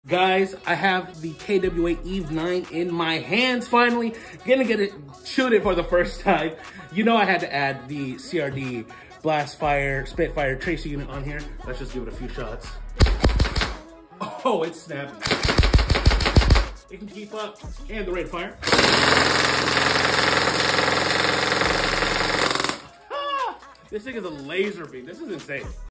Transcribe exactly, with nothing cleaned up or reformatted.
Guys, I have the K W A Eve nine in my hands finally. Gonna get it, shoot it for the first time. You know I had to add the C R D Blast Fire, Spitfire tracer unit on here. Let's just give it a few shots. Oh, it's snappy. It can keep up, and the rate of fire. Ah, this thing is a laser beam. This is insane.